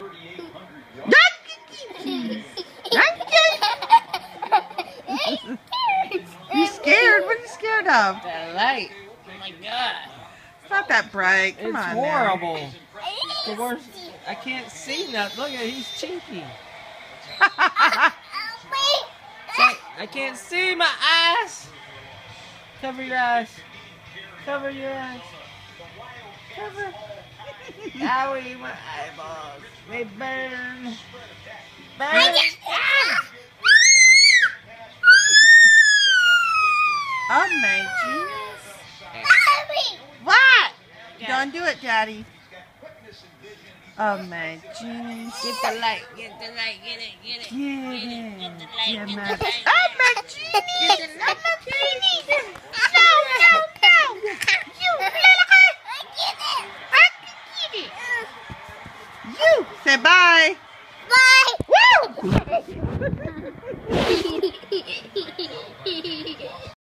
You scared? What are you scared of? That light. Oh my God. It's not that bright. Come on. It's horrible. It's the worst. I can't see nothing. Look at it. He's cheeky. I can't see my eyes. Cover your eyes. Cover your eyes. Cover. Owie, my eyeballs. They burn. Burn. Oh my genius. What? Don't do it, Daddy. Oh my genius. Get the light. Get the light. Get it. Get it. Get the light. it. Get the light. Oh my genius. Get the light. Oh my genius. No. You little. I can get it. You say bye. Bye. Woo.